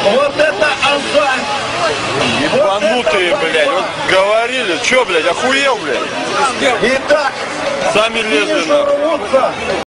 Вот это азарт! Ебанутые, блядь. Вот говорили, чё, блядь, охуел, блядь? Итак, Сами лезли, нахуй. рвутся.